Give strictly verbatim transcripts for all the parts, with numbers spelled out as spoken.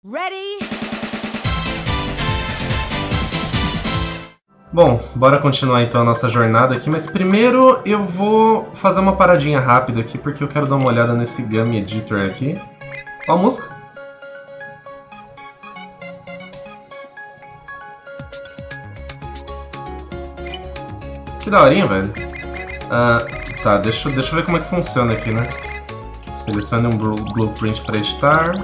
Ready? Bom, bora continuar então a nossa jornada aqui, mas primeiro eu vou fazer uma paradinha rápida aqui, porque eu quero dar uma olhada nesse Gummy Editor aqui. Ó a música. Que daorinha, velho. Ah, tá, deixa, deixa eu ver como é que funciona aqui, né? Selecione um blueprint para editar.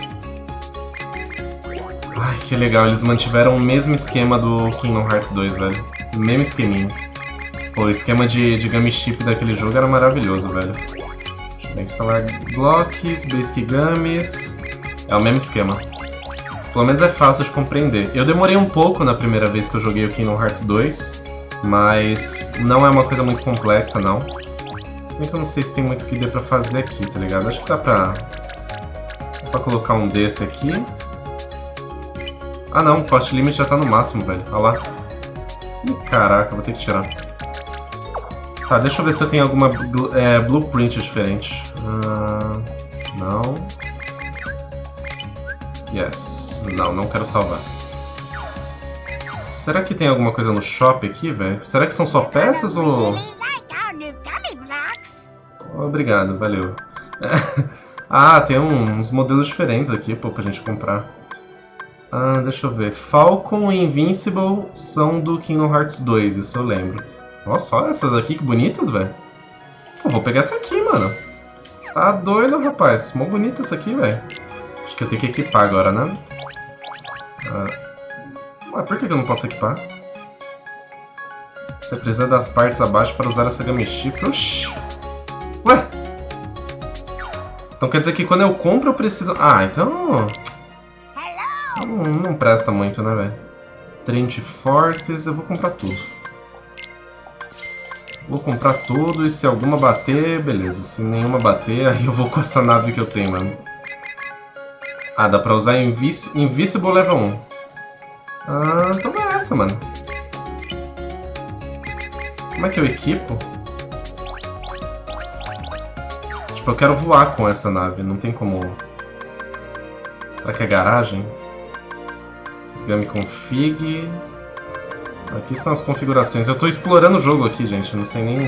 Ai, que legal, eles mantiveram o mesmo esquema do Kingdom Hearts dois, velho. Mesmo esqueminho. Pô, o esquema de, de Gummy Chip daquele jogo era maravilhoso, velho. Deixa eu instalar blocks, Basic Gummies. É o mesmo esquema. Pelo menos é fácil de compreender. Eu demorei um pouco na primeira vez que eu joguei o Kingdom Hearts dois, mas não é uma coisa muito complexa, não. Se bem que eu não sei se tem muito o que dê pra fazer aqui, tá ligado? Acho que dá pra, dá pra colocar um desse aqui. Ah não, o cost limit já tá no máximo, velho. Olha lá. Ih, caraca, vou ter que tirar. Tá, deixa eu ver se eu tenho alguma é, blueprint diferente. Uh, não. Yes. Não, não quero salvar. Será que tem alguma coisa no shop aqui, velho? Será que são só peças ou... Obrigado, valeu. Ah, tem uns modelos diferentes aqui, pô, pra gente comprar. Ah, deixa eu ver. Falcon e Invincible são do Kingdom Hearts dois, isso eu lembro. Nossa, olha essas aqui, que bonitas, velho. Pô, vou pegar essa aqui, mano. Tá doido, rapaz. Mó bonita essa aqui, velho. Acho que eu tenho que equipar agora, né? Ah, mas por que eu não posso equipar? Você precisa das partes abaixo para usar essa Gummy Chip. Oxi! Ué? Então quer dizer que quando eu compro eu preciso... Ah, então... Não, não presta muito, né, velho? Trinity Forces, eu vou comprar tudo. Vou comprar tudo e se alguma bater, beleza. Se nenhuma bater, aí eu vou com essa nave que eu tenho, mano. Ah, dá pra usar Invis Invisible Level um. Ah, então é essa, mano. Como é que eu equipo? Tipo, eu quero voar com essa nave, não tem como... Será que é garagem? Gummy Config... Aqui são as configurações. Eu tô explorando o jogo aqui, gente, eu não sei nem...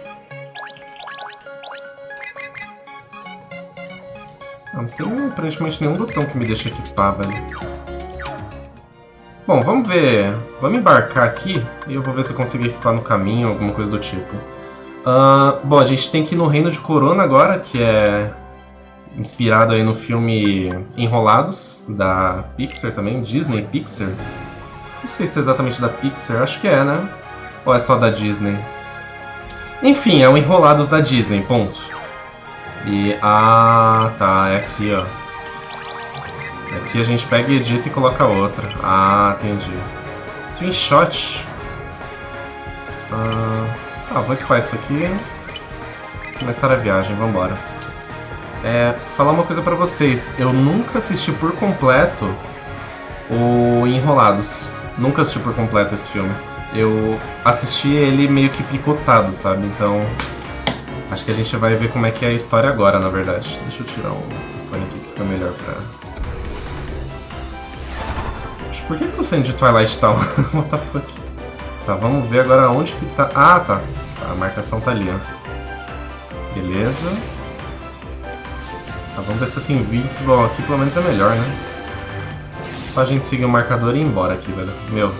Não tem aparentemente nenhum botão que me deixa equipar, velho. Bom, vamos ver... Vamos embarcar aqui e eu vou ver se eu consigo equipar no caminho, alguma coisa do tipo. Uh, bom, a gente tem que ir no Reino de Corona agora, que é inspirado aí no filme Enrolados, da Pixar também, Disney Pixar. Não sei se é exatamente da Pixar, acho que é, né? Ou é só da Disney? Enfim, é o Enrolados da Disney, ponto. E... Ah, tá, é aqui, ó. Aqui a gente pega e edita e coloca outra. Ah, entendi. Twin Shot. Ah... Ah, vou equipar isso aqui. Começar a viagem, vambora. É, falar uma coisa pra vocês. Eu nunca assisti por completo o Enrolados. Nunca assisti por completo esse filme. Eu assisti ele meio que picotado, sabe? Então, acho que a gente vai ver como é que é a história agora, na verdade. Deixa eu tirar um fone aqui que fica melhor pra... Por que eu tô saindo de Twilight Town? What the fuck? Tá, vamos ver agora onde que tá... Ah, tá. A marcação tá ali, ó. Beleza. Tá, vamos ver se esse Invincible aqui pelo menos é melhor, né? Só a gente seguir o marcador e ir embora aqui, velho. Meu.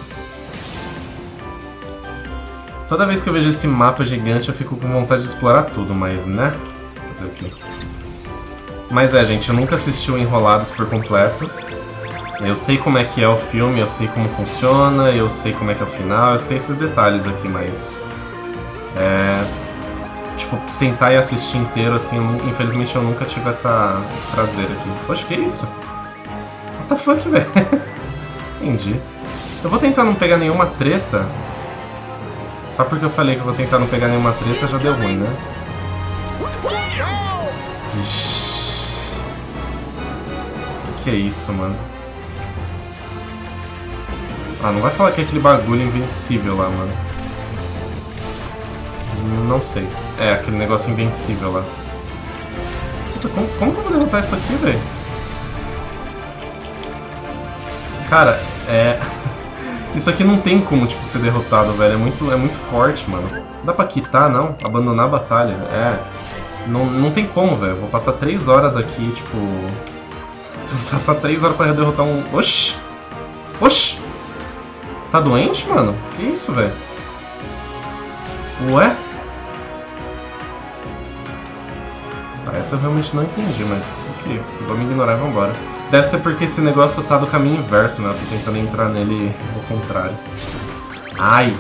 Toda vez que eu vejo esse mapa gigante eu fico com vontade de explorar tudo, mas, né? Fazer o quê? Mas é, gente, eu nunca assisti o Enrolados por completo. Eu sei como é que é o filme, eu sei como funciona, eu sei como é que é o final, eu sei esses detalhes aqui, mas... É... Tipo, sentar e assistir inteiro, assim, eu nunca, infelizmente eu nunca tive essa, esse prazer aqui. Poxa, que isso? What the fuck, velho? Entendi. Eu vou tentar não pegar nenhuma treta. Só porque eu falei que eu vou tentar não pegar nenhuma treta, já deu ruim, né? Ixi. Que que é isso, mano? Ah, não vai falar que é aquele bagulho invencível lá, mano. Não sei. É, aquele negócio invencível lá. Puta, como, como que eu vou derrotar isso aqui, velho? Cara, é... Isso aqui não tem como, tipo, ser derrotado, velho. É muito, é muito forte, mano. Dá pra quitar, não? Abandonar a batalha. É... Não, não tem como, velho. Vou passar três horas aqui, tipo... Vou passar três horas pra derrotar um... Oxi! Oxi! Tá doente, mano? Que isso, velho? Ué? Ah, essa eu realmente não entendi, mas ok. Vamos ignorar e vambora. Deve ser porque esse negócio tá do caminho inverso, né? Eu tô tentando entrar nele ao contrário. Ai!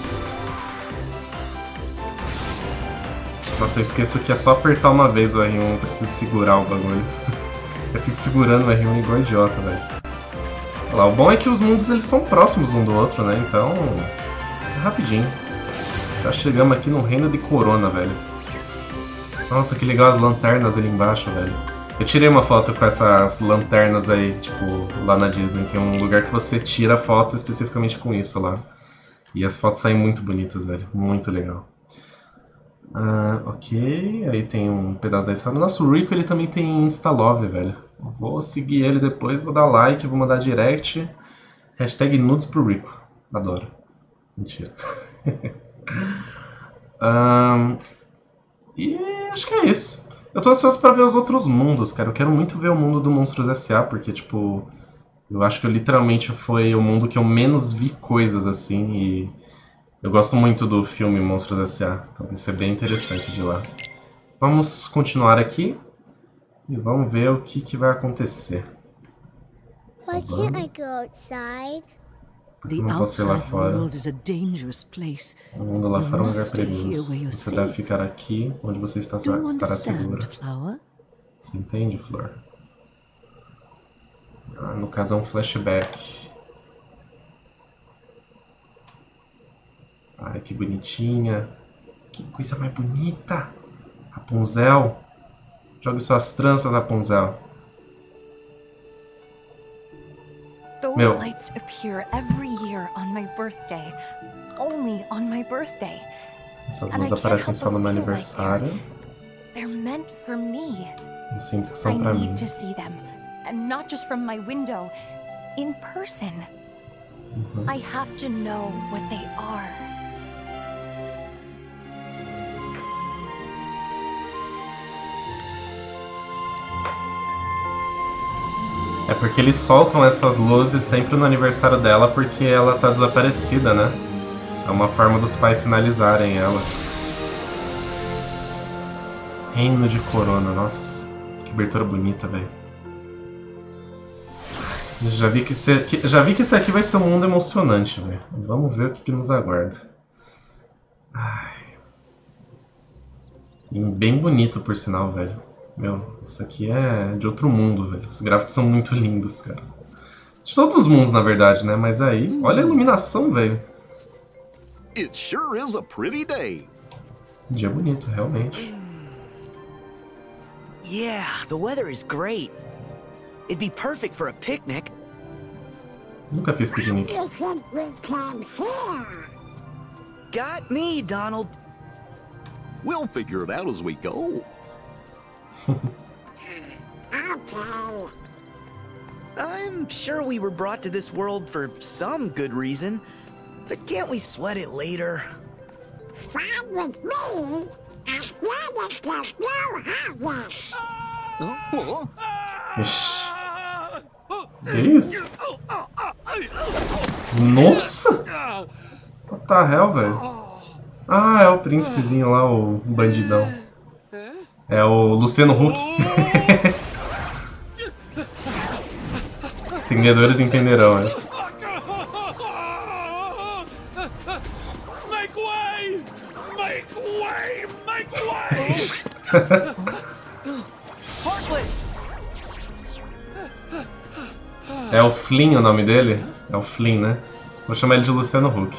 Nossa, eu esqueço que é só apertar uma vez o R um, eu preciso segurar o bagulho. Eu fico segurando o R um igual idiota, velho. Olha lá, o bom é que os mundos eles são próximos um do outro, né? Então, é rapidinho. Já chegamos aqui no reino de Corona, velho. Nossa, que legal as lanternas ali embaixo, velho. Eu tirei uma foto com essas lanternas aí, tipo, lá na Disney. Tem um lugar que você tira foto especificamente com isso lá. E as fotos saem muito bonitas, velho. Muito legal. Ah, ok, aí tem um pedaço da história. Nossa, o Rico ele também tem Instalove, velho. Vou seguir ele depois, vou dar like, vou mandar direct. Hashtag nudes pro Rico. Adoro. Mentira. um, e acho que é isso. Eu tô ansioso pra ver os outros mundos, cara. Eu quero muito ver o mundo do Monstros S A, porque, tipo... Eu acho que eu, literalmente foi o mundo que eu menos vi coisas, assim, e... Eu gosto muito do filme Monstros S A, então vai ser bem interessante de ir lá. Vamos continuar aqui e vamos ver o que, que vai acontecer. Why can't I go outside? Porque não posso ir lá fora. O mundo lá fora é um lugar perigoso. Você deve ficar aqui, onde você está, estará segura. Você entende, Flor? Ah, no caso é um flashback. Ai, que bonitinha. Que coisa mais bonita. Rapunzel. Jogue suas tranças, Rapunzel. Those Meu. lights appear every year on my birthday. Only on my birthday. Essas luzes aparecem só no meu aniversário. They're meant for me. Eu sinto que I são pra mim. need to see them, and not just from my window, in person. Uhum. I have to know what they are. É porque eles soltam essas luzes sempre no aniversário dela porque ela tá desaparecida, né? É uma forma dos pais sinalizarem ela. Reino de Corona, nossa. Que abertura bonita, velho. Já vi que, esse, que, já vi que esse aqui vai ser um mundo emocionante, velho. Vamos ver o que, que nos aguarda. Ai. E bem bonito, por sinal, velho. Meu, isso aqui é de outro mundo, velho. Os gráficos são muito lindos, cara. De todos os mundos, na verdade, né? Mas aí, olha a iluminação, velho. It sure is a pretty day. Dia bonito, realmente. Yeah, the weather is great. It'd be perfect for a picnic. Nunca fiz piquenique. You think we came here? Got me, Donald. We'll figure it out as we go. Okay. I'm sure we were brought to this world for some good reason, but can't we sweat it later? Fine with me, as long as there's no harvest. Oh, Ixi. Que isso? Nossa! What the hell, velho? Ah, é o príncipezinho lá, o bandidão. É o Luciano Huck. Entendedores entenderão essa. Make way! Make way! Make way! É o Flynn o nome dele? É o Flynn, né? Vou chamar ele de Luciano Huck.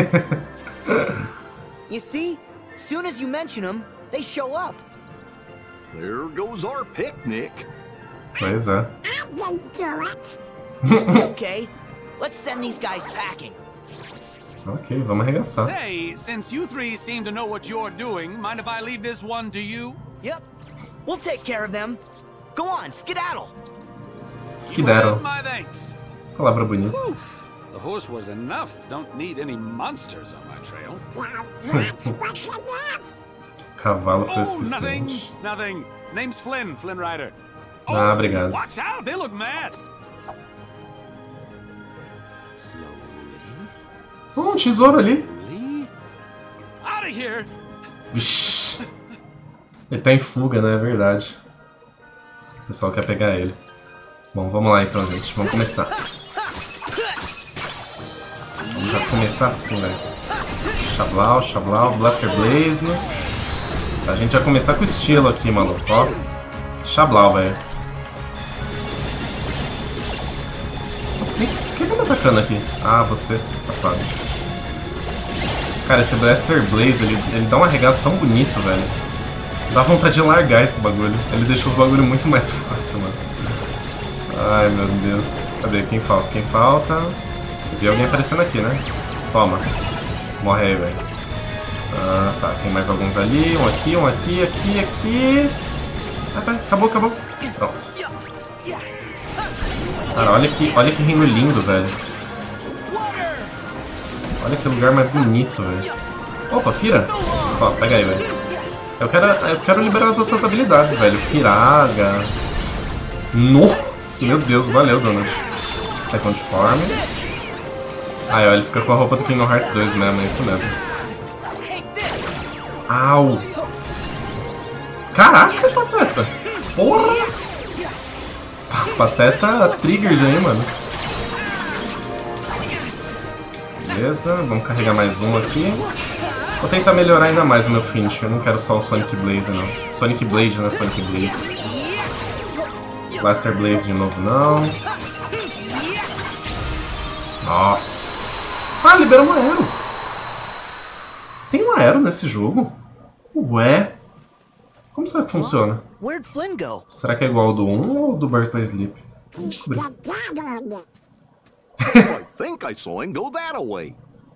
You see, soon as you mention them, they show up. there goes our picnic. Pois é. I didn't do it. Okay, let's send these guys packing. Ok, vamos arregaçar. Say, since you three seem to know what you're doing, mind if I leave this one to you? Yep, we'll take care of them. Go on, skedaddle. Skedaddle. Well, my thanks. Palavra bonita. Oof. The horse was enough. Don't need any monsters on my trail. Now, what's what's enough? Cavalo foi o Oh, nothing, suficiente. nothing. Name's Flynn, Flynn Rider. Ah, obrigado. Watch out, they look mad. Oh, um tesouro ali. Slowly. Out of here. Vixi. Ele tá em fuga, né? É verdade. O pessoal quer pegar ele. Bom, vamos lá então, gente. Vamos começar. Vamos já começar assim, velho. Xablau, Xablau, Blaster Blaze. A gente vai começar com estilo aqui, maluco. Ó. Xablau, velho. Nossa, quem, quem tá me atacando aqui? Ah, você, safado. Cara, esse Blaster Blaze, ele, ele dá um arregaço tão bonito, velho. Dá vontade de largar esse bagulho. Ele deixou o bagulho muito mais fácil, mano. Ai, meu Deus. Cadê? Quem falta? Quem falta? Eu vi alguém aparecendo aqui, né? Toma. Morre aí, velho. Ah, tá. Tem mais alguns ali. Um aqui, um aqui, aqui, aqui. Ah, tá. Acabou, acabou. Pronto. Cara, olha que, olha que reino lindo, velho. Olha que lugar mais bonito, velho. Opa, Fira. Ó, pega aí, velho. Eu quero, eu quero liberar as outras habilidades, velho. Firaga. Nossa, meu Deus, valeu, Donald. Second Form. Ah, ó, ele fica com a roupa do Kingdom Hearts dois mesmo, é isso mesmo. Au! Caraca, Pateta! Porra! Pateta triggered aí, mano. Beleza, vamos carregar mais um aqui. Vou tentar melhorar ainda mais o meu finish. Eu não quero só o Sonic Blaze, não. Sonic Blade, não é Sonic Blaze. Blaster Blaze de novo, não. Nossa! Ah, liberou um aero! Tem um aero nesse jogo? Ué? Como será que funciona? Where'd Flynn go? Será que é igual ao do um ou do Birth by Sleep? Vamos He's descobrir. skedaddled. I think I saw him go that away.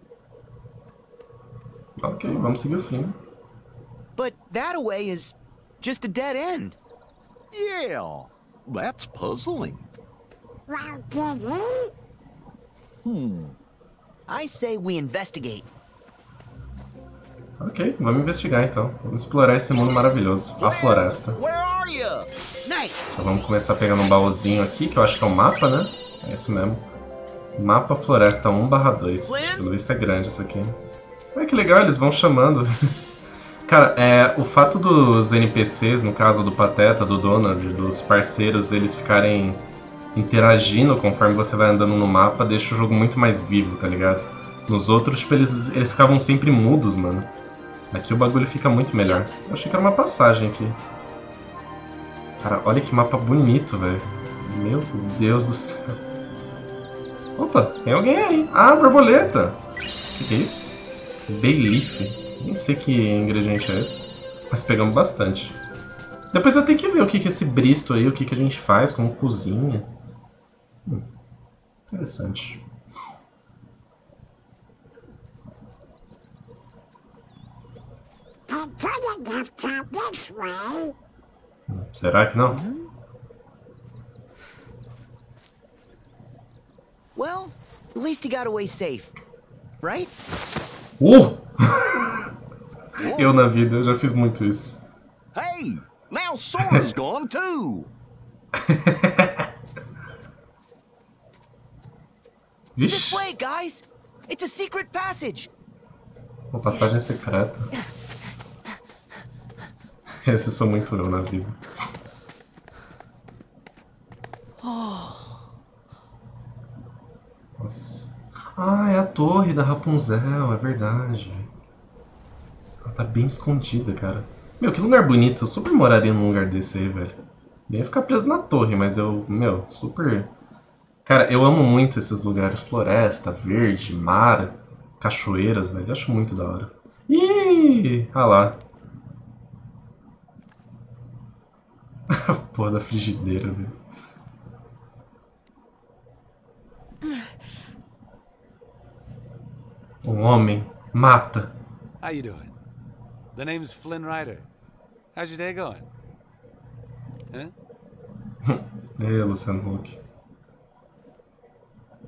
Ok, vamos seguir o fim. But that away is just a dead end. Yeah, that's puzzling. Well, did he? Hmm. I say we investigate. Ok, vamos investigar então. Vamos explorar esse mundo maravilhoso. A floresta. Where are you? Nice. Então vamos começar pegando um baúzinho aqui, que eu acho que é um mapa, né? É isso mesmo. Mapa Floresta um barra dois. Pelo visto é grande isso aqui. Olha que legal, eles vão chamando. Cara, é, o fato dos N P Cs, no caso do Pateta, do Donald, dos parceiros, eles ficarem interagindo conforme você vai andando no mapa, deixa o jogo muito mais vivo, tá ligado? Nos outros, tipo, eles, eles ficavam sempre mudos, mano. Aqui o bagulho fica muito melhor. Eu achei que era uma passagem aqui. Cara, olha que mapa bonito, velho. Meu Deus do céu. Opa, tem alguém aí. Ah, borboleta. O que, que é isso? Bayleaf. Nem sei que ingrediente é esse. Mas pegamos bastante. Depois eu tenho que ver o que, que é esse bristo aí, o que, que a gente faz, como cozinha. Hum, interessante. I couldn't have come this way. Será que não? Well, at least he got away safe. Right? Uh! Eu na vida, eu já fiz muito isso. Hey, now Sora's gone too. This Vixe, way, guys. It's a secret passage. uma passagem secreta. Esse sou muito eu na vida. Nossa. Ah, é a torre da Rapunzel, é verdade. Ela tá bem escondida, cara. Meu, que lugar bonito. Eu super moraria num lugar desse aí, velho. Eu ia ficar preso na torre, mas eu, meu, super... Cara, eu amo muito esses lugares. Floresta, verde, mar, cachoeiras, velho. Eu acho muito da hora. Ih, olha lá. Porra da frigideira, velho. Um homem mata. How you doing? The name's Flynn Rider. How's your day going? Huh? Ei, Luciano Huck.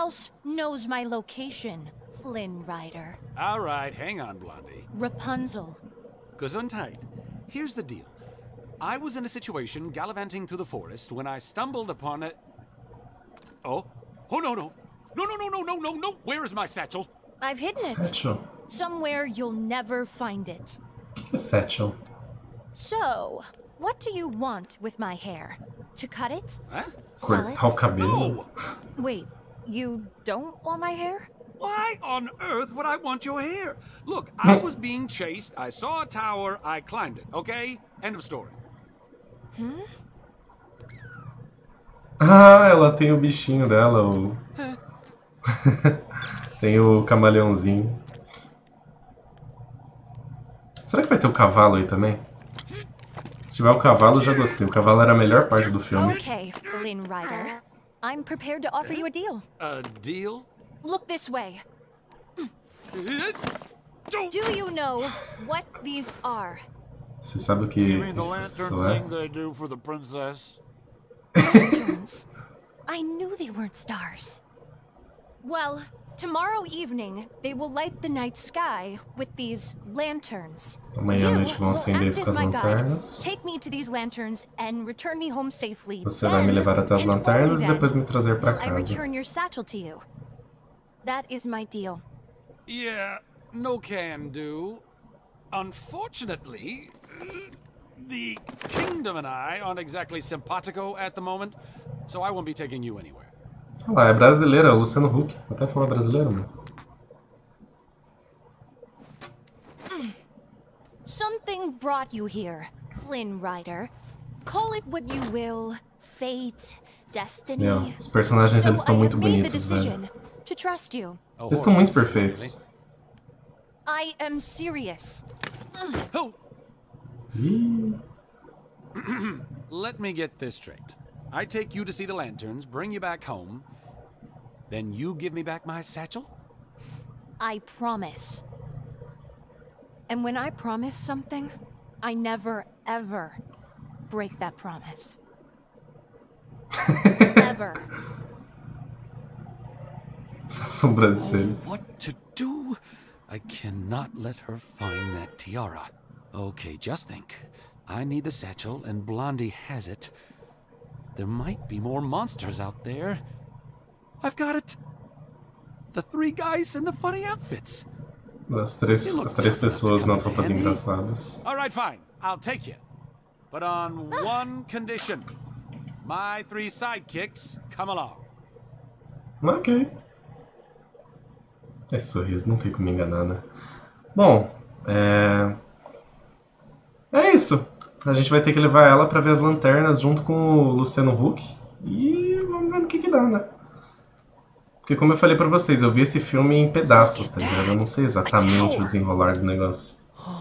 else knows my location, Flynn Rider? All right, hang on, Blondie. Rapunzel. Gesundheit. Here's the deal. I was in a situation gallivanting through the forest when I stumbled upon a... Oh? Oh, no, no. No, no, no, no, no, no, no. Where is my satchel? I've hidden it. Satchel. Somewhere you'll never find it. O que é satchel? So, what do you want with my hair? To cut it? Huh? Sell it? Cortar o cabelo? No! Wait, you don't want my hair? Why on earth would I want your hair? Look, I was being chased, I saw a tower, I climbed it, okay? End of story. Hmm? Ah, ela tem o bichinho dela, o... Tem o camaleãozinho. Será que vai ter o cavalo aí também? Se tiver o cavalo, eu já gostei. O cavalo era a melhor parte do filme. Okay, Flynn Rider. I'm prepared to offer you a deal. A deal? Look this way. Don't... Do you know what these are? Você sabe o que You mean the isso lantern é? thing they do for the princess? Lanterns. I knew they weren't stars. Well, tomorrow evening, they will light the night sky with these lanterns. Amanhã à You noite vão will acender act isso com as as my guide, lanternas. take me to these lanterns and return me home safely. Você vai me Then, levar até as and only lanternas e then, depois me trazer pra will I casa. return your satchel to you. That is my deal. Yeah, no can do. Unfortunately, the kingdom and I aren't exactly simpatico at the moment, so I won't be taking you anywhere. Olha lá, é brasileira, é o Luciano Huck. Até falar brasileiro, mano. Something brought you here, Flynn Rider. Call it what you will, fate, destiny. Meu, os personagens So eles estão I muito have made the bonitos, velho. decision to trust you. Oh, Eles estão muito horrors, perfeitos. I am serious. really? Oh, Ih, let me get this straight. I take you to see the lanterns, bring you back home, then you give me back my satchel? I promise. And when I promise something, I never, ever break that promise. Ever. sobrancelha. Oh, what to do? I cannot let her find that tiara. Okay, just think. I need the satchel, and Blondie has it. There might be more monsters out there. I've got it! The three guys in the funny outfits. As três, as três pessoas nas roupas engraçadas. All right, fine. I'll take you. But on one condition. My three sidekicks come along. Ok. Esse sorriso, não tem como me enganar, né? Bom, é... É isso. A gente vai ter que levar ela pra ver as lanternas junto com o Luciano Huck. E vamos ver no que que dá, né? Porque como eu falei pra vocês, eu vi esse filme em pedaços, tá ligado? Eu não sei exatamente o desenrolar do negócio.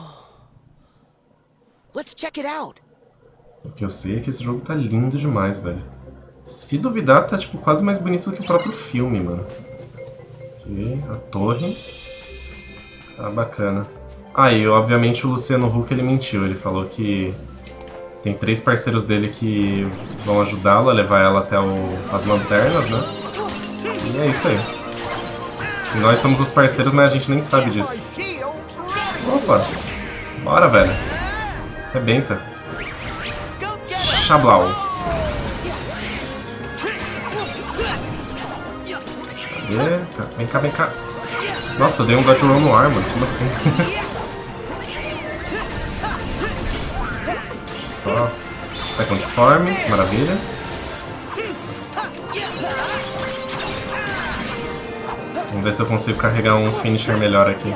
Let's check it out. O que eu sei é que esse jogo tá lindo demais, velho. Se duvidar, tá tipo quase mais bonito do que o próprio filme, mano. Aqui, a torre. Tá bacana. Ah, e obviamente o Luciano Huck ele mentiu. Ele falou que tem três parceiros dele que vão ajudá-lo a levar ela até o, as lanternas, né? E é isso aí. E nós somos os parceiros, mas a gente nem sabe disso. Opa! Bora, velho. Rebenta. Xablau. Cadê? Vem cá, vem cá. Nossa, eu dei um dodge roll no ar, mano. Como assim? Só. Second form. Maravilha. Vamos ver se eu consigo carregar um finisher melhor aqui.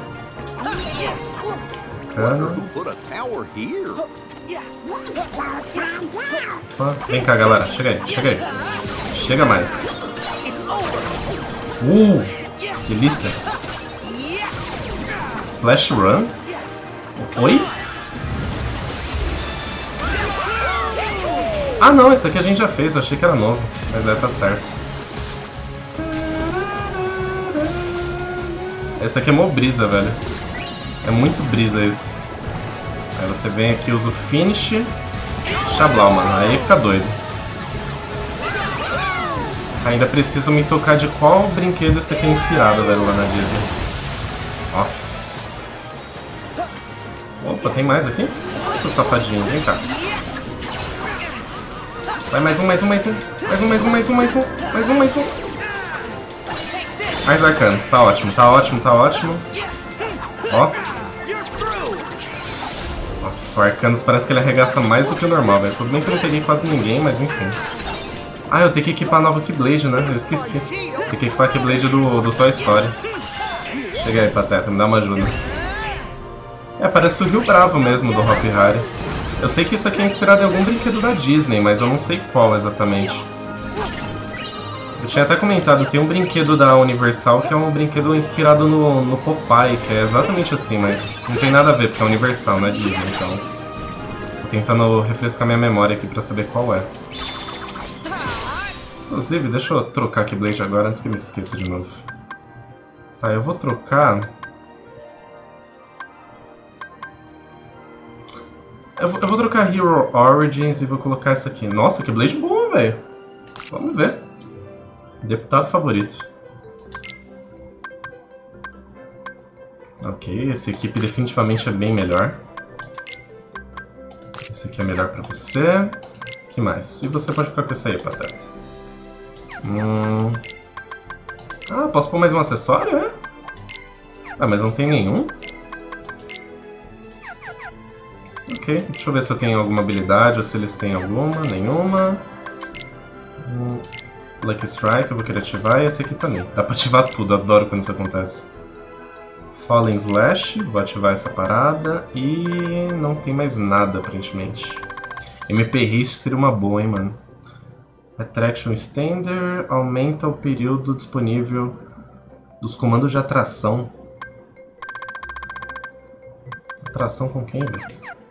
Bacana. Put a tower here. Opa, vem cá, galera. Chega aí, chega aí. Chega mais. Uh! Delícia. Splash Run? Oi? Ah não, esse aqui a gente já fez, eu achei que era novo. Mas é, tá certo. Esse aqui é mó brisa, velho. É muito brisa isso. Aí você vem aqui, usa o finish. Xablau, mano. Aí fica doido. Ainda preciso me tocar de qual brinquedo esse aqui é inspirado, velho, lá na Disney. Nossa. Opa, tem mais aqui? Nossa, safadinho, vem cá. Vai, mais um, mais um, mais um. Mais um, mais um, mais um, mais um. Mais um, mais um. Mais arcanos, tá ótimo, tá ótimo, tá ótimo. Ó. Nossa, o Arcanos parece que ele arregaça mais do que o normal, velho. Tudo bem que eu não peguei quase ninguém, mas enfim. Ah, eu tenho que equipar a nova Keyblade, né? Eu esqueci. Tem que equipar a Keyblade do, do Toy Story. Chega aí, Pateta, me dá uma ajuda. É, parece o Rio Bravo mesmo, do Hopi Hari. Eu sei que isso aqui é inspirado em algum brinquedo da Disney, mas eu não sei qual exatamente. Eu tinha até comentado, tem um brinquedo da Universal que é um brinquedo inspirado no, no Popeye, que é exatamente assim, mas não tem nada a ver, porque é Universal, não é Disney, então... Tô tentando refrescar minha memória aqui pra saber qual é. Inclusive, deixa eu trocar a Keyblade agora antes que eu me esqueça de novo. Tá, eu vou trocar... Eu vou, eu vou trocar Hero Origins e vou colocar essa aqui. Nossa, Keyblade boa, velho. Vamos ver. Deputado favorito. Ok, essa equipe definitivamente é bem melhor. Esse aqui é melhor pra você. Que mais? E você pode ficar com esse aí, Pateta. Hum... Ah, posso pôr mais um acessório, é? Ah, mas não tem nenhum? Ok, deixa eu ver se eu tenho alguma habilidade ou se eles têm alguma. Nenhuma. Hum... Lucky Strike, eu vou querer ativar, e esse aqui também. Dá pra ativar tudo, adoro quando isso acontece. Falling Slash, vou ativar essa parada. E não tem mais nada, aparentemente. M P Haste seria uma boa, hein, mano. Attraction Extender aumenta o período disponível dos comandos de atração. Atração com quem, velho?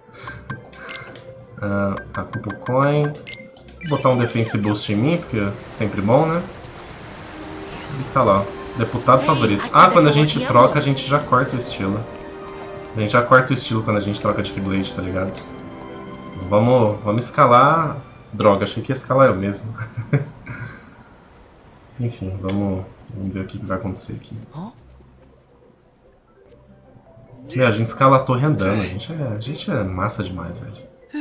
uh, tá, Couple Coin. Vou botar um Defense Boost em mim, porque é sempre bom, né? E tá lá, ó. Deputado favorito. Ah, quando a gente troca, a gente já corta o estilo. A gente já corta o estilo quando a gente troca de Keyblade, tá ligado? Vamos, vamos escalar... Droga, achei que ia escalar eu mesmo. Enfim, vamos, vamos ver o que, que vai acontecer aqui. E a gente escala a torre andando, a gente é, a gente é massa demais, velho.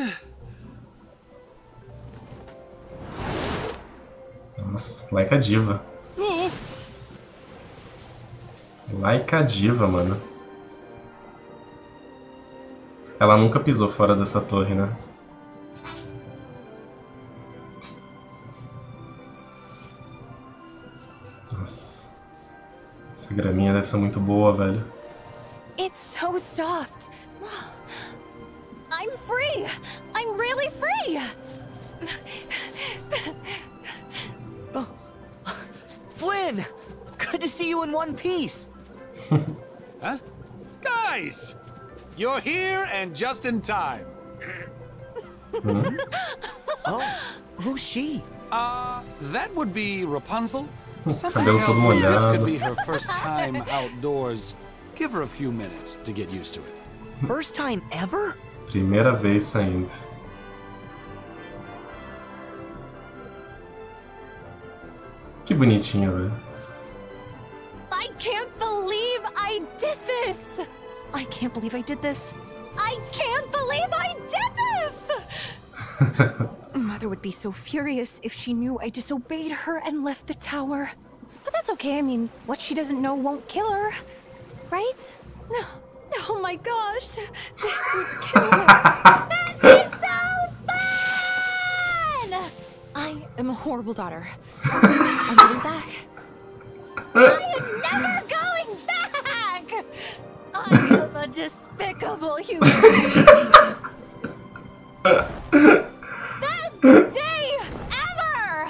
Nossa, like a diva. Like a diva, mano. Ela nunca pisou fora dessa torre, né? Nossa. Essa graminha deve ser muito boa, velho. It's so soft. I'm free. I'm really free. Oh. Flynn! Good to see you in one piece. Huh? Guys! You're here and just in time. Hmm? Oh, who's she? Uh, that would be Rapunzel. Something Cabelo todo tells me this molhado. could be her first time outdoors. Give her a few minutes to get used to it. First time ever? Primeira vez saindo. Que bonitinho, velho. I can't believe I did this. I can't believe I did this. I can't believe I did this. Mother would be so furious if she knew I disobeyed her and left the tower. But that's okay. I mean, what she doesn't know won't kill her. Right? No. Oh my gosh. This would kill her. This is so fun! I am a horrible daughter. I'm going back. I am never going back! I am a despicable human being. Best day ever!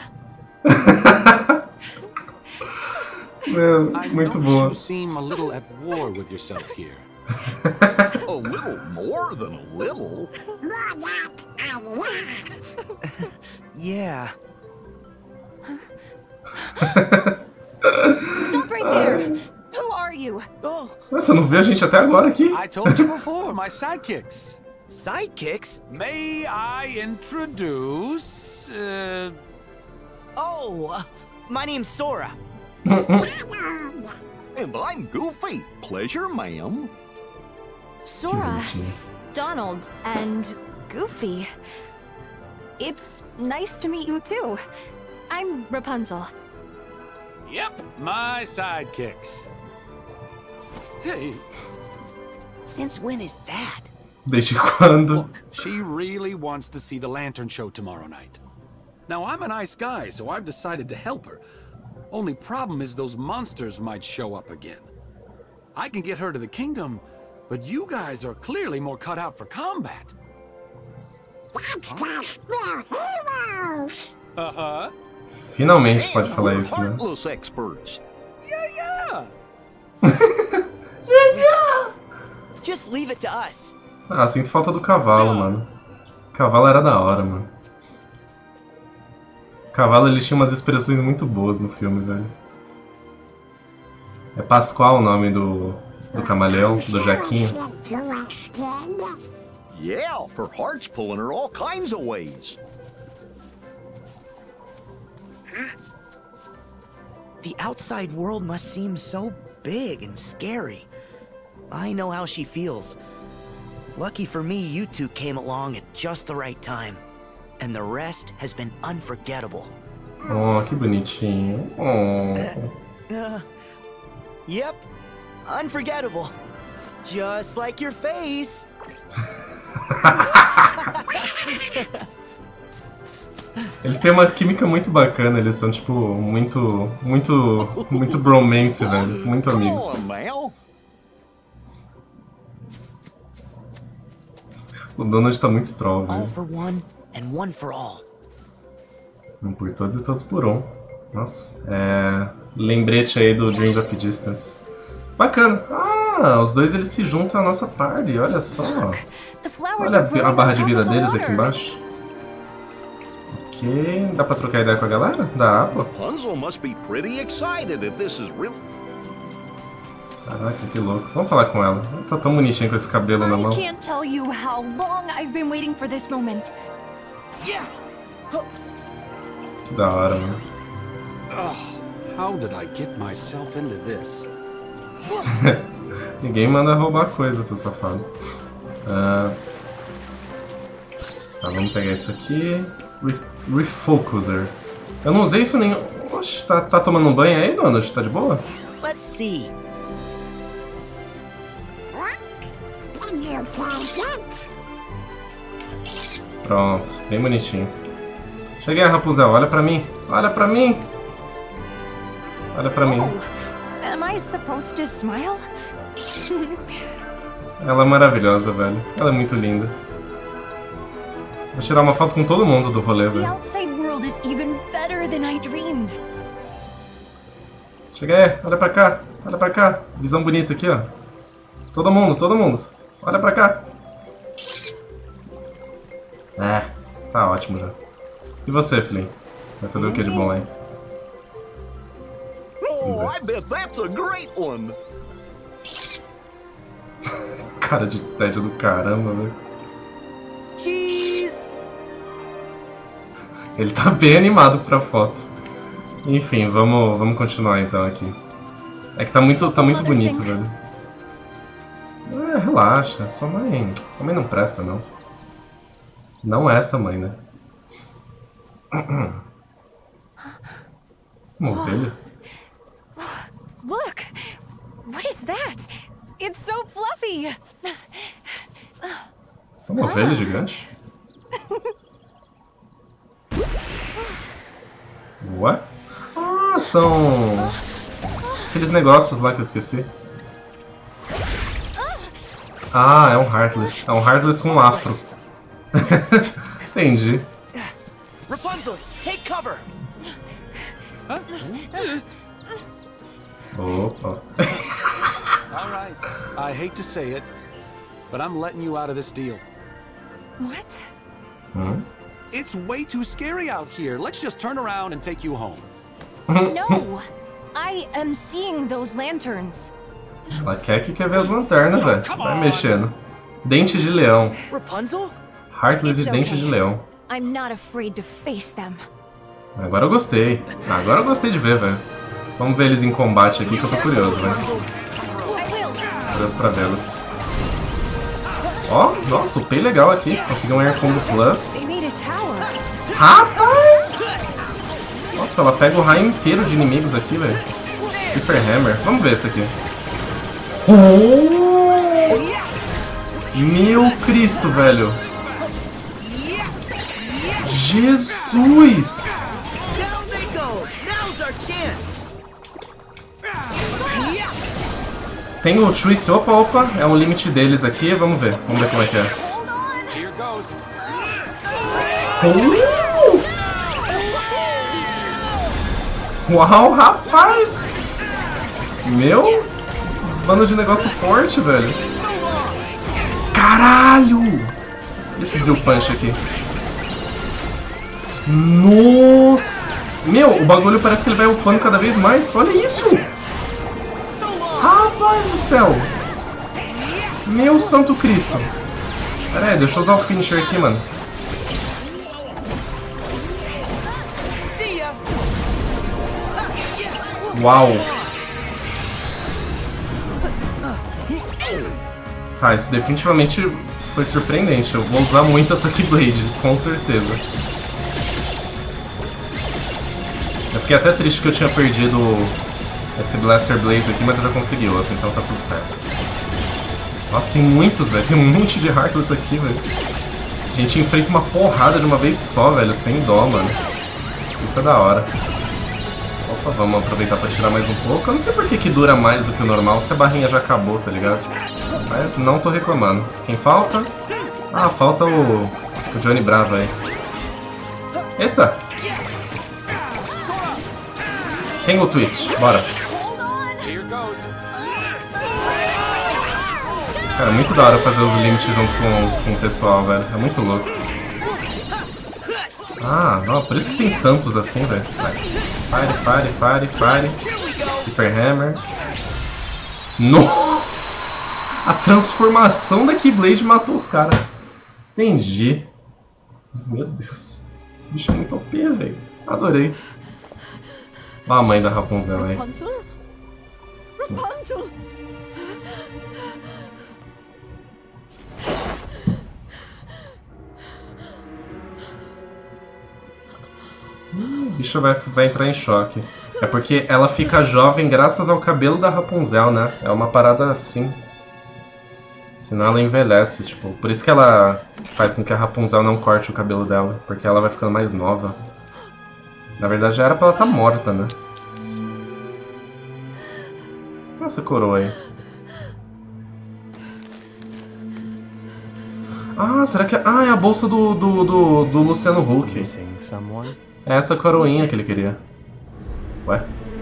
Meu, I muito notice boa. you seem a little at war with yourself here. A little more than a little. More not a lot. Yeah. Stop right there! Who are you? Oh, Você não viu a gente até agora aqui? I told you before, my sidekicks. sidekicks? May I introduce... Uh, Oh, uh, my name's Sora. Donald. And I'm Goofy. Pleasure, ma'am. Sora, bonitinho. Donald, and Goofy. It's nice to meet you too. I'm Rapunzel. Yep, my sidekicks. Hey, Since when is that? Desde quando? look, she really wants to see the lantern show tomorrow night. Now, I'm a nice guy, so I've decided to help her. Only problem is those monsters might show up again. I can get her to the kingdom, but you guys are clearly more cut out for combat. That's because we're heroes. Uh-huh. Finalmente pode And falar we're isso, né? heartless experts. Yeah, yeah. Just leave it to us. Ah, sinto falta do cavalo, mano. O cavalo era da hora, mano. O cavalo, ele tinha umas expressões muito boas no filme, velho. É Pascoal o nome do, do camaleão, do Jaquinho. Interested. Yeah, her heart's pulling her all kinds of ways. The outside world must seem so big and scary. I know how she feels. Lucky for me, you two came along at just the right time. And the rest has been unforgettable. Oh, que bonitinho. Oh. Uh, yep, unforgettable. Just like your face. Eles têm uma química muito bacana, eles são tipo muito, muito, muito bromance, velho, muito Come amigos. on, Mal. O Donald tá muito troll, All velho. for one and one for all. Um por todos e todos por um. Nossa, é... lembrete aí do Dreams of Distance. Bacana. Ah, os dois eles se juntam à nossa party, olha só. The flowers Olha are growing a barra on de top vida of the deles aqui water. embaixo. Ok, dá pra trocar ideia com a galera? Dá, pô. Rapunzel must be pretty excited if this is real. Caraca, que louco. Vamos falar com ela. Ela tá tão bonitinha com esse cabelo na I mão. can't tell you how long I've been waiting for this moment. Yeah. Que da hora, mano. Oh, how did I get myself into this? Ninguém manda roubar coisa, seu safado. Ah, tá, vamos pegar isso aqui. Re Refocuser. Eu não usei isso nenhum. Oxe, tá, tá tomando um banho aí, Donald? Tá de boa? Let's see. What? Can you take it? Pronto, bem bonitinho. Cheguei, Rapunzel, olha pra mim. Olha pra mim. Olha pra mim. Oh, am I supposed to smile? Ela é maravilhosa, velho. Ela é muito linda. Vou tirar uma foto com todo mundo do rolê, The velho. outside world is even better than I dreamed. Chega aí, olha pra cá. Olha pra cá. Visão bonita aqui, ó. Todo mundo, todo mundo. Olha pra cá. É, tá ótimo já. E você, Flynn? Vai fazer o que de bom aí? Oh, I bet that's a great one. Cara de tédio do caramba, velho. Cheese. Ele tá bem animado pra foto. Enfim, vamos, vamos continuar então aqui. É que tá muito, tá muito bonito, velho. É, relaxa. Sua mãe, sua mãe não presta, não. Não é essa mãe, né? Uma ovelha? Look! What is that? It's so fluffy! É uma ovelha gigante? Ué? Ah, são aqueles negócios lá que eu esqueci. Ah, é um Heartless. É um Heartless com afro. Entendi. Rapunzel, take cover. Opa. All right, I hate to say it, but I'm letting you out of this deal. What? Hum? It's way too scary out here. Let's just turn around and take you home. No! I am seeing those lanterns. Ela quer que quer ver as lanternas, velho. Vai mexendo. Dente de leão. Rapunzel? Heartless It's e dente okay. de leão. I'm not afraid to face them. Agora eu gostei. Agora eu gostei de ver, velho. Vamos ver eles em combate aqui que eu tô curioso, velho. Curioso pra vê-los. Ó, nossa, upei legal aqui. Consegui um Air Combo Plus. Rapaz! Nossa, ela pega o raio inteiro de inimigos aqui, velho. Hyper Hammer. Vamos ver esse aqui. Oh! Meu Cristo, velho. Jesus! Tem o Twist. Opa, opa. É um limite deles aqui. Vamos ver. Vamos ver como é que é. Oh! Uau, rapaz! Meu! Bando de negócio forte, velho. Caralho! Esse Drill Punch aqui. Nossa! Meu, o bagulho parece que ele vai upando cada vez mais. Olha isso! Rapaz do céu! Meu santo Cristo! Pera aí, deixa eu usar o finisher aqui, mano. Uau! Tá, isso definitivamente foi surpreendente. Eu vou usar muito essa Keyblade, com certeza. Eu fiquei até triste que eu tinha perdido esse Blaster Blaze aqui, mas eu já consegui outro, então tá tudo certo. Nossa, tem muitos, velho. Tem um monte de Heartless aqui, velho. A gente enfrenta uma porrada de uma vez só, velho, sem dó, mano. Isso é da hora. Opa, vamos aproveitar pra tirar mais um pouco. Eu não sei por que que dura mais do que o normal, se a barrinha já acabou, tá ligado? Mas não tô reclamando. Quem falta? Ah, falta o, o Johnny Bravo aí. Eita! Tem o Twist, bora. Cara, é muito da hora fazer os limites junto com, com o pessoal, velho. É muito louco. Ah, não, por isso que tem tantos assim, velho. Fire, fire, fire, fire. Hyper Hammer. No! A transformação da Keyblade matou os caras. Entendi. Meu Deus. Esse bicho é muito O P, velho. Adorei. Olha a mãe da Rapunzel aí. Rapunzel? Rapunzel! Hum, o bicho vai, vai entrar em choque. É porque ela fica jovem graças ao cabelo da Rapunzel, né? É uma parada assim. Senão ela envelhece, tipo. Por isso que ela faz com que a Rapunzel não corte o cabelo dela. Porque ela vai ficando mais nova. Na verdade já era pra ela estar morta, né? Olha essa coroa aí. Ah, será que é... Ah, é a bolsa do, do, do, do Luciano Huck. É essa coroinha que ele queria. Ué?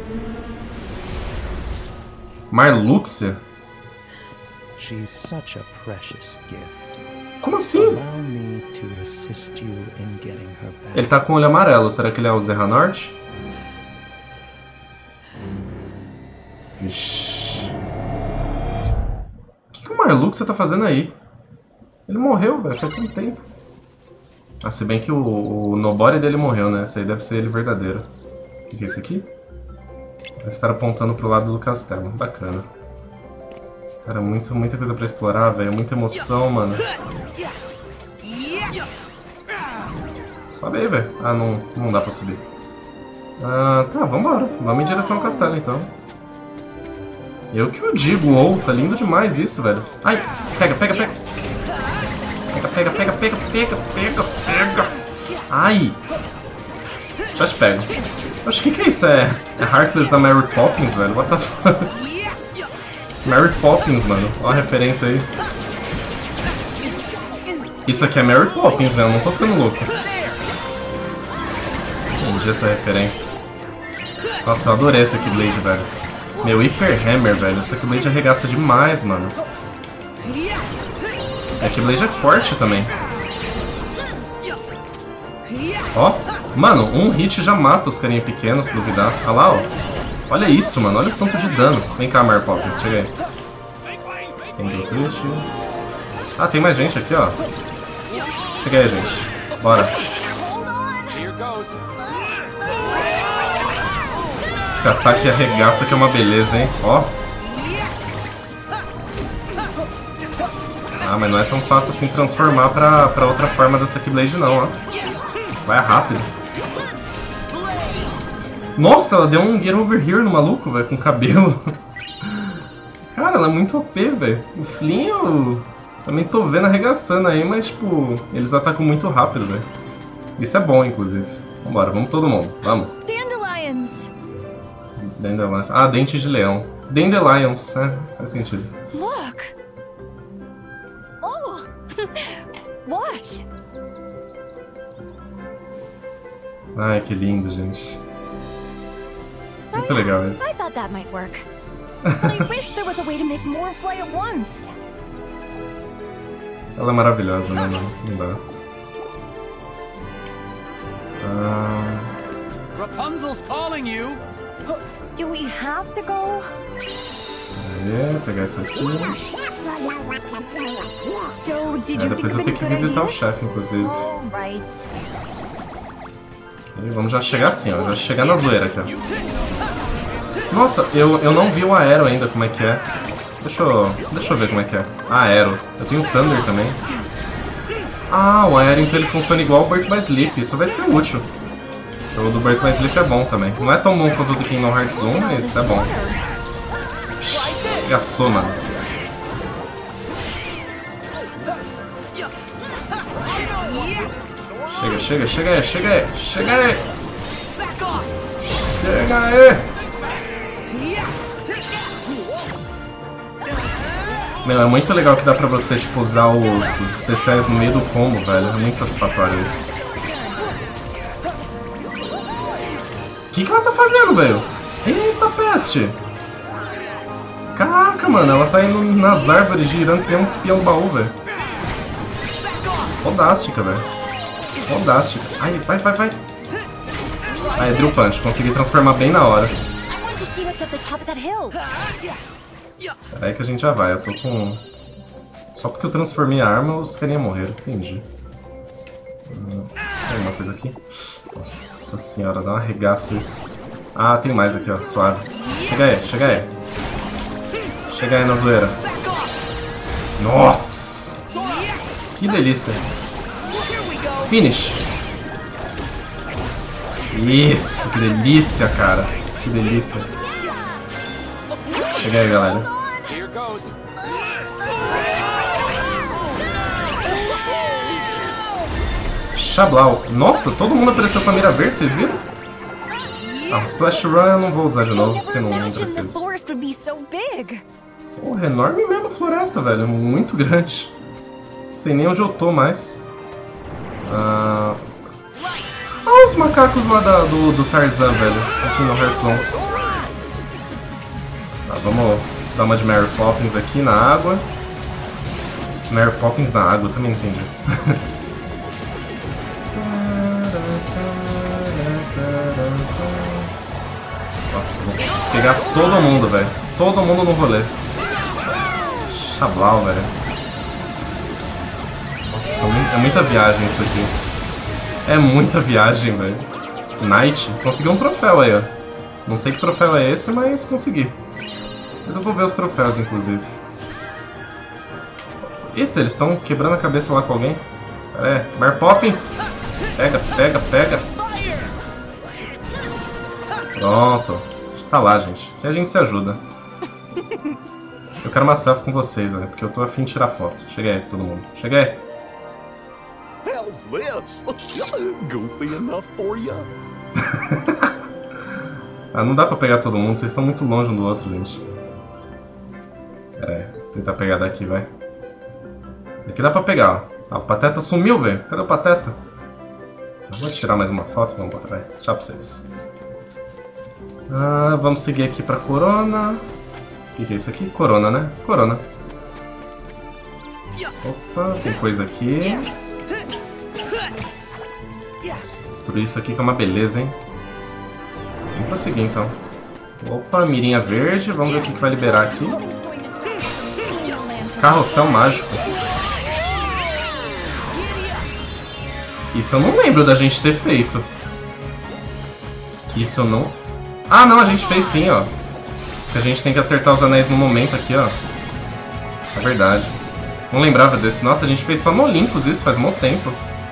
Marluxia? She's such a precious gift. Como assim? Allow me to assist you in getting her back. Ele tá com o olho amarelo. Será que ele é o Zerranort? Vixe. O que, que o Marluxia tá fazendo aí? Ele morreu, velho. Faz tanto tempo. Ah, se bem que o, o Nobody dele morreu, né? Esse aí deve ser ele verdadeiro. O que, que é isso aqui? Eles estar apontando pro lado do castelo. Bacana. Cara, muito, muita coisa pra explorar, velho. Muita emoção, mano. Sobe aí, velho. Ah, não, não dá pra subir. Ah, tá, vambora. Vamos em direção ao castelo, então. Eu que o digo, ou, tá lindo demais isso, velho. Ai, pega, pega, pega. Pega, pega, pega, pega, pega, pega, pega. Ai. Já te pego. Oxe, o que que é isso? É, é Heartless da Mary Poppins, velho? What the fuck? Mary Poppins, mano. Olha a referência aí. Isso aqui é Mary Poppins, né? Eu não tô ficando louco. Entendi essa referência. Nossa, eu adorei essa Keyblade, velho. Meu, Hyper Hammer, velho. Essa Keyblade arregaça demais, mano. A Keyblade é forte também. Ó. Mano, um hit já mata os carinha pequenos, se duvidar. Olha lá, ó. Olha isso, mano. Olha o tanto de dano. Vem cá, Mary Poppins. Chega aí. Tem Drill Twist. Ah, tem mais gente aqui, ó. Chega aí, gente. Bora. esse ataque arregaça que é uma beleza, hein? Ó. Ah, mas não é tão fácil assim transformar pra, pra outra forma dessa Keyblade não, ó. Vai rápido. Nossa, ela deu um Get Over Here no maluco, velho, com cabelo. Cara, ela é muito O P, velho. O Flynn eu também tô vendo arregaçando aí, mas tipo, eles atacam muito rápido, velho. Isso é bom, inclusive. Vambora, vamos todo mundo, vamos. Dandelions. Dandelions. Ah, dente de leão. Dandelions, é, faz sentido. Look. Oh. Watch. Ai, que lindo, gente. Muito legal isso. I thought that might work. But I wish there was a way to make more fly at once. Ela é maravilhosa, né, mano? Não dá. Ah... Rapunzel's calling you. Do we have to go? Aí, pegar isso aqui. So, did É, you think depois of eu any tenho que good visitar o ideas? chefe, inclusive. All right. Ok, vamos já chegar assim, ó. Já chegar na zoeira aqui, ó. Nossa, eu, eu não vi o Aero ainda, como é que é. Deixa eu, deixa eu ver como é que é. Ah, Aero. Eu tenho o Thunder também. Ah, o Aero então ele funciona igual o Birth by Sleep. Isso vai ser útil. O do Birth by Sleep é bom também. Não é tão bom quanto o do Kingdom Hearts um, mas é bom. Gaçou, mano. Chega, chega, chega aí, chega aí, chega aí! Chega aí! Meu, é muito legal que dá pra você, tipo, usar os, os especiais no meio do combo, velho. É muito satisfatório isso. O que, que ela tá fazendo, velho? Eita peste! Caraca, mano, ela tá indo nas árvores girando que nem um peão baú, velho. Fodástica, velho. Fodástica. Ai, vai, vai, vai. Ah, é Drill Punch. Consegui transformar bem na hora. Pera aí que a gente já vai. Eu tô com... Só porque eu transformei a arma, os carinha morreram. Entendi. Hum, tem uma coisa aqui? Nossa senhora, dá um arregaço isso. Ah, tem mais aqui, ó. Suave. Chega aí, chega aí. Chega aí na zoeira. Nossa! Que delícia. Finish. Isso, que delícia, cara. Que delícia. Chega aí, galera. Xablau. Nossa, todo mundo apareceu com a mira verde, vocês viram? Ah, o Splash Run eu não vou usar de novo, porque não, não precisa. Porra, é enorme mesmo a floresta, velho. Muito grande. Sei nem onde eu tô mais. Ah, ah os macacos lá da, do, do Tarzan, velho. Aqui no Hearts um. Tá, vamos dar uma de Mary Poppins aqui na água. Mary Poppins na água, eu também entendi. Nossa, vou pegar todo mundo, velho. Todo mundo no rolê. Xablau, velho. Nossa, é muita viagem isso aqui. É muita viagem, velho. Knight, consegui um troféu aí, ó. Não sei que troféu é esse, mas consegui. Mas eu vou ver os troféus, inclusive. Eita, eles estão quebrando a cabeça lá com alguém. Pera aí, Mary Poppins. Pega, pega, pega. Pronto. Tá lá, gente. Que a gente se ajuda. Eu quero uma selfie com vocês, velho, porque eu tô afim de tirar foto. Chega aí, todo mundo. Chega aí. How's this? Goofy enough for you? Ah, não dá pra pegar todo mundo, vocês estão muito longe um do outro, gente. Pera aí, vou tentar pegar daqui, vai. Aqui dá pra pegar, ó. Ah, o Pateta sumiu, velho. Cadê o Pateta? Eu vou tirar mais uma foto, vamos embora, vai. Tchau pra vocês. Ah, vamos seguir aqui pra Corona. O que, que é isso aqui? Corona, né? Corona. Opa, tem coisa aqui. Destruir isso aqui que é uma beleza, hein? Vamos prosseguir então. Opa, mirinha verde. Vamos ver o que, que vai liberar aqui. Carrossel mágico. Isso eu não lembro da gente ter feito. Isso eu não... Ah, não, a gente fez sim, ó. A gente tem que acertar os anéis no momento aqui, ó. É verdade. Não lembrava desse. Nossa, a gente fez só no Olympus isso, faz muito tempo.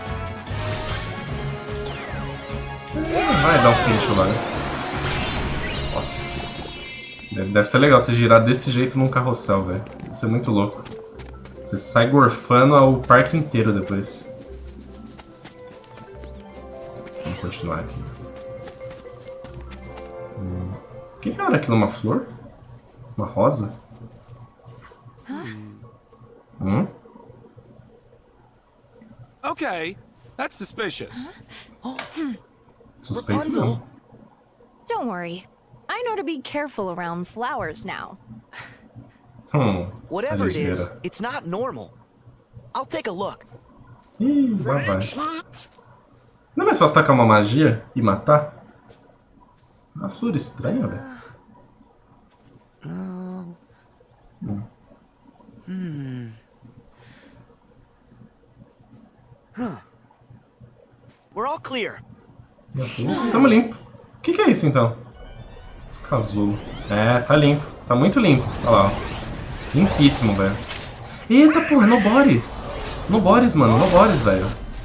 Vai dar um finish lá. Nossa. Deve ser legal você girar desse jeito num carrossel, velho. Deve ser muito louco. Você sai gorfando o parque inteiro depois. Vamos continuar aqui. Hum. O que era aquilo? Uma flor? Uma rosa? Hum? Okay, that's suspicious. Suspeito Rapunzel. não. Don't worry. I know to be careful around flowers now. Hum. Whatever it is, ligeira. it's not normal. I'll take a look. Ih, lá vai. Cat. Não é mais fácil tacar uma magia e matar? Uma flor estranha, velho. Oh. Hum. Hmm. Huh. We're all clear. Tamo limpo. O que, que é isso então? Esse casulo. É, tá limpo. Tá muito limpo. Olha lá, ó. Limpíssimo, velho. Eita, porra, Noboris. Noboris, mano. Noboris, velho.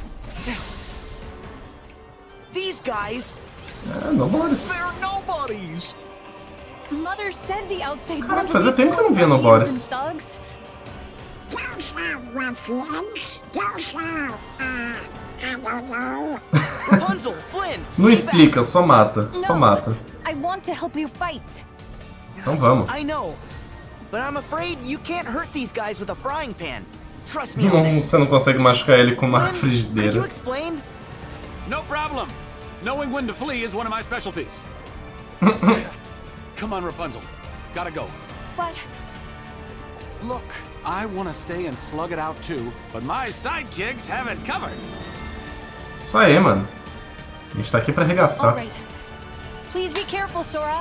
These guys, É, Noboris. They're nobodies. Mother said the outside Caralho, world fazia would be tempo que eu não full via of Noboris. ruffians and thugs. Those are ruffians. Those are, uh, I don't know. Rapunzel, Flynn, Não stay explica, só mata. Só No. mata. I want to help you fight. Então vamos. back. I know, but I'm afraid you can't hurt these guys with a frying pan. Trust me on Não, this. você não consegue machucar ele com uma Flynn, could you frigideira. explain? No problem. Knowing when to flee is one of my specialties. Come on, Rapunzel. Gotta go. But Look, I want to stay and slug it out too, but my sidekicks have it covered. Isso aí, mano. A gente tá aqui pra all arregaçar. right. Please be careful, Sora.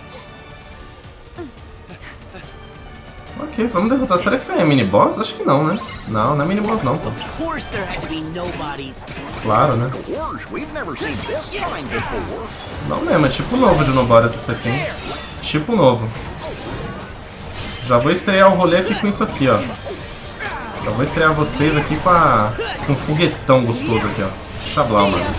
Ok, vamos derrotar. Será que isso aí é mini-boss? Acho que não, né? Não, não é mini-boss não, pô. Of course there had to be nobodies. Claro, né? Wars, we've never seen this kind before. Não mesmo, é tipo novo de Noboris esse aqui, hein? Tipo novo. Já vou estrear o rolê aqui com isso aqui, ó. Já vou estrear vocês aqui com, a... com um foguetão gostoso aqui, ó. Xablau, mano.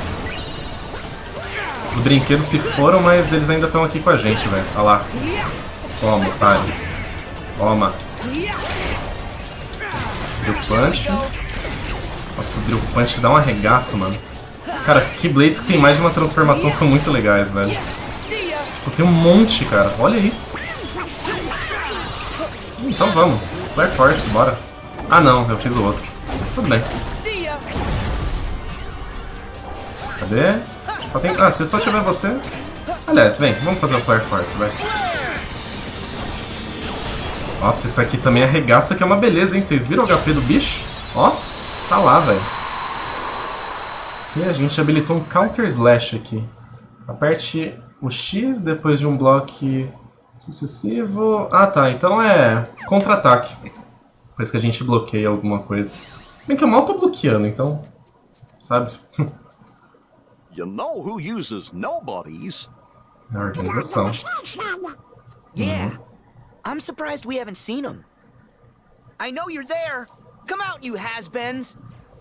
Os brinquedos se foram, mas eles ainda estão aqui com a gente, velho. Olha lá. Toma, otário. Toma. Drill Punch. Nossa, o Drill Punch dá um arregaço, mano. Cara, Keyblades que tem mais de uma transformação são muito legais, velho. Pô, tem um monte, cara. Olha isso. Então vamos. Flare Force, bora. Ah não, eu fiz o outro. Tudo bem. Cadê? Só tem... Ah, se só tiver você... Aliás, vem, vamos fazer o Flare Force, vai. Nossa, isso aqui também arregaça, que é uma beleza, hein? Vocês viram o H P do bicho? Ó, tá lá, velho. E a gente habilitou um Counter Slash aqui. Aperte o X depois de um bloco sucessivo... Ah, tá, então é contra-ataque. Depois que a gente bloqueia alguma coisa. Se bem que eu mal tô bloqueando, então... Sabe? You know who uses nobodies? É a organização. Yeah. I'm surprised we haven't seen them. I know you're there. Come out, you has-beens.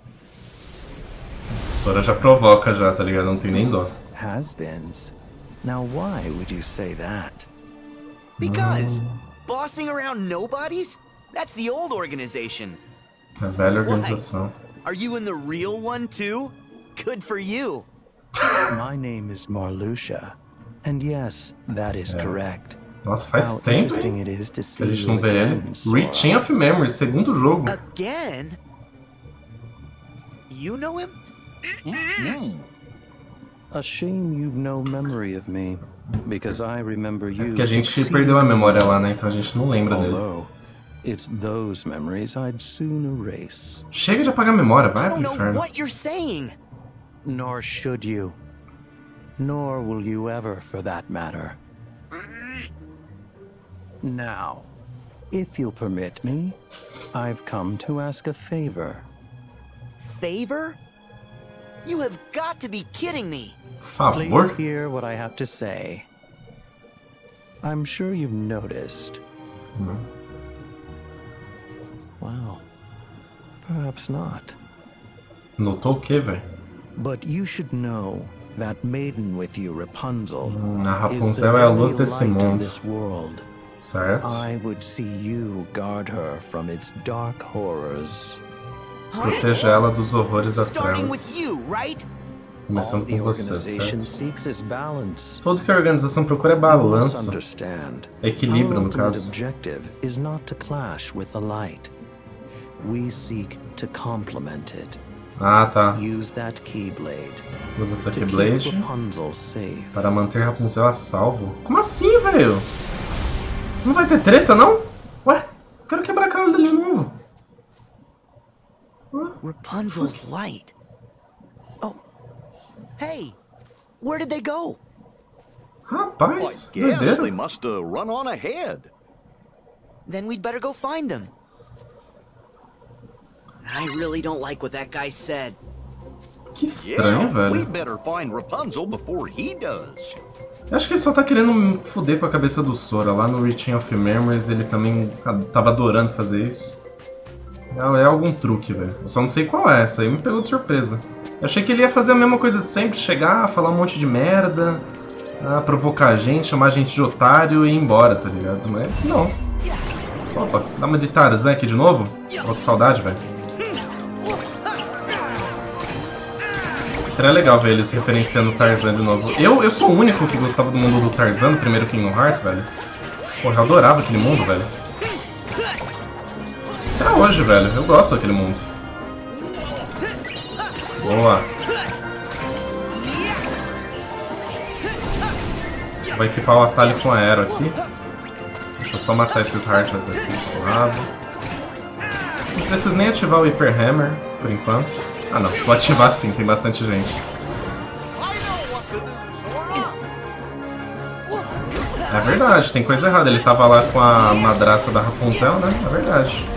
A Sora já provoca já, tá ligado? Não tem nem dó. Has-beens. Now why would you say that? Because bossing around nobodies? That's the old organization. É a velha organização. Are you in the real one too? Good for you. My name is Marluxia. And yes, that is Yeah. correct. Nossa, faz How tempo, interesting hein? it is to Que see a gente you não vê ele. again, Sora. Reaching of Memory, segundo jogo. Again? You know him? Hmm. A shame you've no memory of me, because I remember you. Porque a gente perdeu a memória lá, né? Então a gente não lembra dele. Although, it's those memories I'd soon erase. Chega de apagar a memória, I vai pro don't know inferno. what you're saying. Nor should you. Nor will you ever, for that matter. Now, if you'll permit me, I've come to ask a favor. Favor? You have got to be kidding me. Please Favor? hear what I have to say. I'm sure you've noticed. Hmm. Well, perhaps not. Notou o quê, velho? But you should know that maiden with you, Rapunzel, Hum, a is the Rapunzel é a very luz desse light of mundo, this world. certo? I would see you guard her from its dark horrors. Proteja ela dos horrores das Starting trevas. with you, right? Começando All the com você, organization certo? seeks is balance. Tudo que a organização procura é You must balanço, understand. equilíbrio Our no ultimate caso. objective is not to clash with the light. We seek to complement it. Ah, tá. Use that Keyblade Usa essa to keep Keyblade Rapunzel safe. para manter Rapunzel a salvo. Como assim, velho? Não vai ter treta, não? Ué, eu quero quebrar a cara dele de novo. Ué? Rapunzel's light. Oh. Hey, where did they go? Rapaz, I guess they doideira. must have run on ahead. Then we'd better go find them. I really don't like what that guy said. Que estranho, Yeah, velho. we better find Rapunzel before he does. Eu acho que ele só tá querendo me fuder com a cabeça do Sora. Lá no Reaching of Memories ele também tava adorando fazer isso. É, é algum truque, velho. Eu só não sei qual é, isso aí me pegou de surpresa. Eu achei que ele ia fazer a mesma coisa de sempre, chegar, falar um monte de merda, ah, provocar a gente, chamar a gente de otário e ir embora, tá ligado? Mas não. Opa, dá uma de Tarzan aqui de novo? Tô com saudade, velho. Seria legal ver eles referenciando o Tarzan de novo. Eu, eu sou o único que gostava do mundo do Tarzan, do primeiro Kingdom Hearts, velho. Porra, eu adorava aquele mundo, velho. Até hoje, velho. Eu gosto daquele mundo. Boa. Vou equipar o atalho com a Aero aqui. Deixa eu só matar esses Heartless aqui, suave. Não preciso nem ativar o Hyper Hammer, por enquanto. Ah não, vou ativar sim, tem bastante gente. É verdade, tem coisa errada. Ele tava lá com a madraça da Rapunzel, né? É verdade.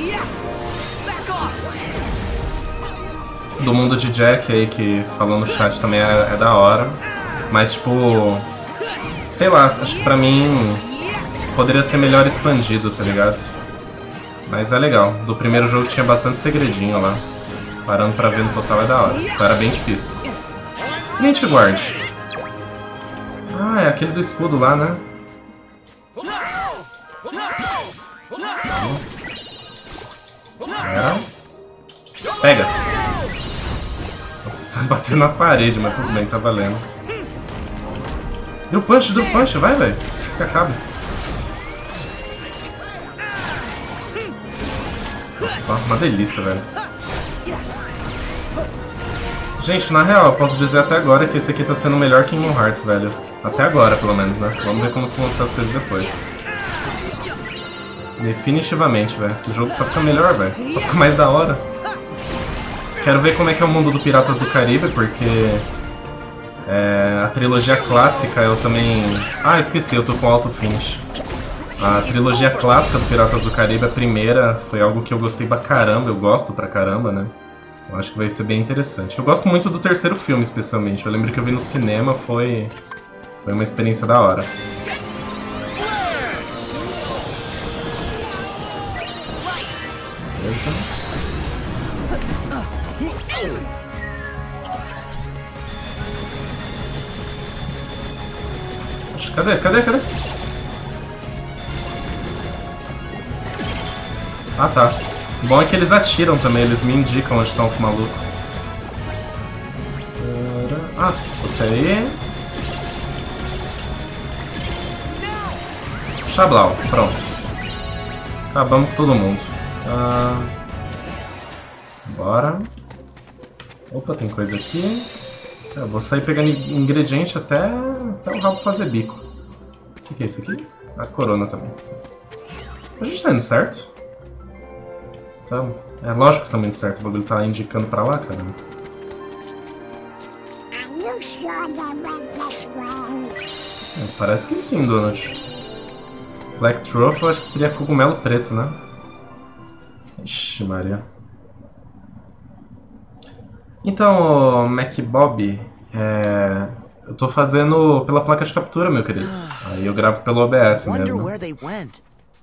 Do mundo de Jack aí, que falou no chat também é, é da hora. Mas tipo... sei lá, acho que pra mim poderia ser melhor expandido, tá ligado? Mas é legal. Do primeiro jogo tinha bastante segredinho lá. Parando pra ver no total é da hora. Só era bem difícil. Trinity Guard. Ah, é aquele do escudo lá, né? Era. Pega! Nossa, bateu na parede, mas tudo bem, tá valendo. Deu punch, deu punch, vai, velho. Isso que acabe. Nossa, uma delícia, velho. Gente, na real, eu posso dizer até agora que esse aqui tá sendo o melhor Kingdom Hearts, velho. Até agora, pelo menos, né? Vamos ver como vão ser as coisas depois. Definitivamente, velho. Esse jogo só fica melhor, velho. Só fica mais da hora. Quero ver como é que é o mundo do Piratas do Caribe, porque... É, a trilogia clássica eu também... Ah, eu esqueci, eu tô com Auto Finish. A trilogia clássica do Piratas do Caribe, a primeira, foi algo que eu gostei pra caramba, eu gosto pra caramba, né? Eu acho que vai ser bem interessante. Eu gosto muito do terceiro filme, especialmente. Eu lembro que eu vi no cinema, foi... Foi uma experiência da hora. Beleza. Cadê? Cadê? Cadê? Ah, tá. O bom é que eles atiram também, eles me indicam onde estão os malucos. Ah, você aí. Xablau, pronto. Acabamos com todo mundo. Ah, bora. Opa, tem coisa aqui. Eu vou sair pegando ingrediente até, até o rabo fazer bico. O que, que é isso aqui? A corona também. A gente tá indo certo? Tamo. É lógico que tá indo certo, o bagulho tá indicando pra lá, cara. Are you sure they went this way? É, parece que sim, Donald. Black Truffle acho que seria cogumelo preto, né? Ixi, Maria. Então, Mac Bob, é... Eu tô fazendo pela placa de captura, meu querido. Aí eu gravo pelo O B S Wonder mesmo. where they went.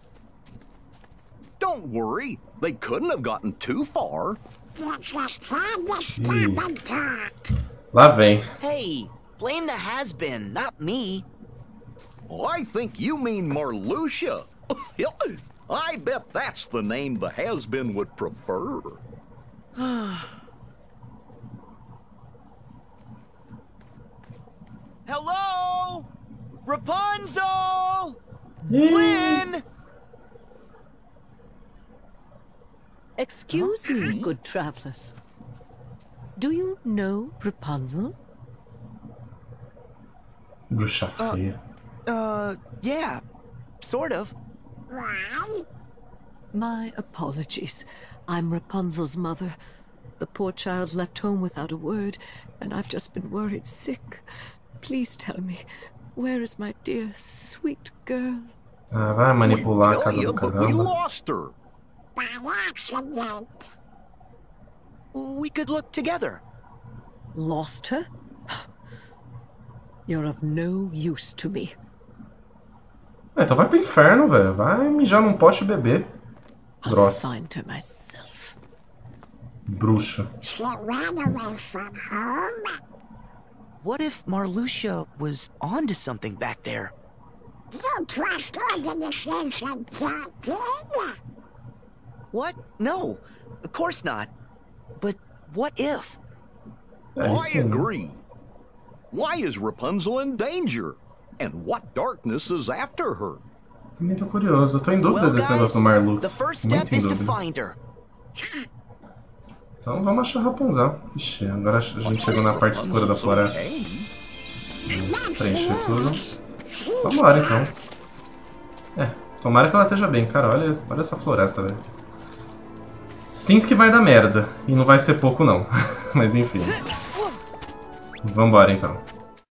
Don't worry, they couldn't have gotten too far. You just had to stop and talk. Lá vem. Hey, blame the has-been, not me. I think you mean Marluxia. I bet that's the name the has-been would prefer. Hello? Rapunzel! Flynn! Excuse me, good travelers. Do you know Rapunzel? Bruxa feia. Uh, yeah, sort of. Why? My apologies. I'm Rapunzel's mother. The poor child left home without a word, and I've just been worried sick. Please tell me, where is my dear, sweet girl? Ah, vai manipular a We casa tell you, do but we caramba. lost her. By accident. We could look together. Lost her? You're of no use to me. Ah, então vai pro inferno, velho. Vai mijar num pote e beber. I'll Grossa. find her myself. Bruxa. She ran away from home. What if Marluxia was onto something back there? You trust organization thirteen? What? No, of course not. But what if? É I isso, né? agree. Why is Rapunzel in danger? And what darkness is after her? Também tô curioso. Eu tô em dúvida Well, desse guys, negócio do Marlux. the first Muito step em is to dúvida. find her. Então vamos achar Rapunzel. Ixi, agora a gente chegou na parte escura da floresta. Preencher tudo. Vambora então. É, tomara que ela esteja bem, cara. Olha, olha essa floresta, velho. Sinto que vai dar merda. E não vai ser pouco, não. Mas enfim. Vambora então.